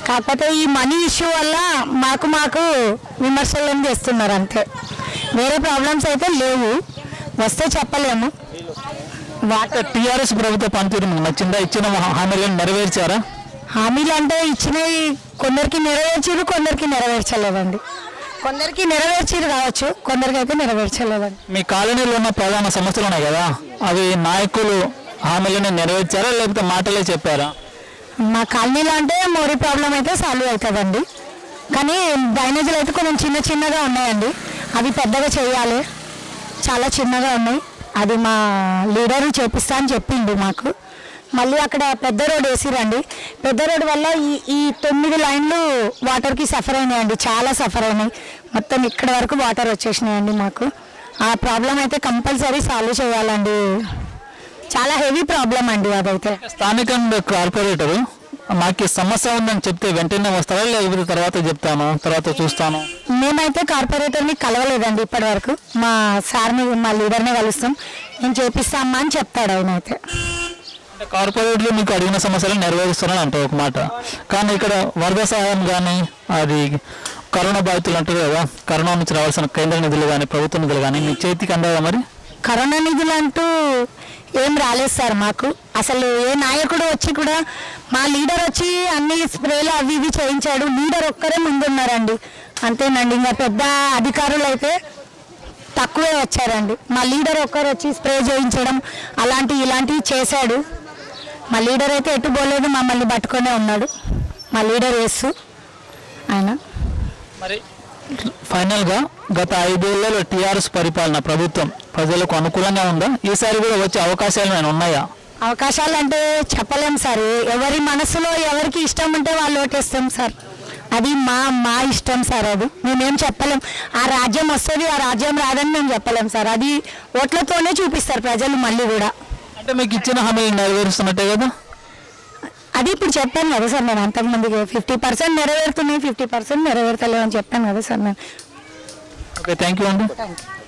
కాకపోతే ఈ money issue వల్ల మాకు విమర్శలు చేస్తున్నారు అంతే, వేరే ప్రాబ్లమ్స్ అయితే లేవు, వస్తే చెప్పలేము. టీఆర్ఎస్ ప్రభుత్వ పనితీరు నచ్చిందా? ఇచ్చిన హామీలను నెరవేర్చారా? హామీలు అంటే ఇచ్చినవి కొందరికి నెరవేర్చారు, కొందరికి నెరవేర్చలేదండి. కొందరికి నెరవేర్చారు కావచ్చు, కొందరికి అయితే నెరవేర్చలేదండి. మీ కాలనీలో ఉన్న ప్రధాన సమస్యలు ఉన్నాయి కదా, అవి నాయకులు హామీలను నెరవేర్చారా లేకపోతే మాటలే చెప్పారా? మా కాలనీలో అంటే మోరీ ప్రాబ్లం అయితే సాల్వ్ అవుతుందండి, కానీ డ్రైనేజీలు అయితే కొంచెం చిన్నగా ఉన్నాయండి, అవి పెద్దగా చేయాలి, చాలా చిన్నగా ఉన్నాయి. అది మా లీడరు చేపిస్తా అని చెప్పిండు మాకు. మళ్ళీ అక్కడ పెద్ద రోడ్ వేసిరండి, పెద్ద రోడ్ వల్ల ఈ 9 లైన్లు వాటర్కి సఫర్ అయినాయండి, చాలా సఫర్ అయినాయి. మొత్తం ఇక్కడ వరకు వాటర్ వచ్చేసినాయండి. మాకు ఆ ప్రాబ్లం అయితే కంపల్సరీ సాల్వ్ చేయాలండి, చాలా హెవీ ప్రాబ్లం అండి అదైతే. స్థానిక కార్పొరేటరు మాకు సమస్య ఉందని చెప్తే వెంటనే వస్తారా లేకపోతే తర్వాత చెప్తాను తర్వాత చూస్తాను? మేమైతే కార్పొరేటర్ని కలవలేదండి ఇప్పటి వరకు. మా సార్ని మా లీడర్ని కలుస్తాం, నేను చేపిస్తామా అని చెప్తాడు ఆయన అయితే. కార్పొరేట్లు మీకు అడిగిన సమస్యలు నెరవేరుస్తున్నాను అంటే ఒక మాట, కానీ ఇక్కడ వరద సహాయం కానీ అది కరోనా బాధితులు అంటారు కదా, కరోనా నుంచి రావాల్సిన కేంద్ర నిధులు కానీ ప్రభుత్వ నిధులు కానీ మీ చేతికి అందాదా? మరి కరోనా నిధులు అంటూ ఏం రాలేదు సార్ మాకు. అసలు ఏ నాయకుడు వచ్చి కూడా, మా లీడర్ వచ్చి అన్ని స్ప్రేలు అవి ఇవి చేయించాడు, లీడర్ ఒక్కరే ముందున్నారండి అంతేనండి. ఇంకా పెద్ద అధికారులు అయితే తక్కువే వచ్చారండి. మా లీడర్ ఒక్కరు వచ్చి స్ప్రే చేయించడం ఇలాంటివి చేశాడు. మా లీడర్ అయితే ఎటు పోలేదు, మమ్మల్ని పట్టుకునే ఉన్నాడు మా లీడర్ వేస్తూ ఆయన. మరి ఫైనల్గా గత 5 ఏళ్లలో టీఆర్ఎస్ పరిపాలన ప్రభుత్వం ప్రజలకు అనుకూలంగా ఉందా? ఈసారి కూడా వచ్చే అవకాశాలు ఏమైనా ఉన్నాయా? అవకాశాలు అంటే చెప్పలేం సార్, ఎవరి మనసులో ఎవరికి ఇష్టం ఉంటే వాళ్ళు ఓటేస్తాం సార్, అది మా ఇష్టం సార్, అది మేమేం చెప్పలేం. ఆ రాజ్యం వస్తుంది ఆ రాజ్యం రాదని మేము చెప్పలేం సార్, అది ఓట్లతోనే చూపిస్తారు ప్రజలు మళ్ళీ కూడా. అంటే మీకు ఇచ్చిన హామీలు నెరవేరుస్తున్నట్టే కదా? అది ఇప్పుడు చెప్పాను కదా సార్, నేను అంతకుముందుగా 50% నెరవేరుతున్నాయి, 50% నెరవేర్తలేవు అని చెప్పాను కదా సార్ నేను. ఓకే, థ్యాంక్ యూ అండి. Thank you.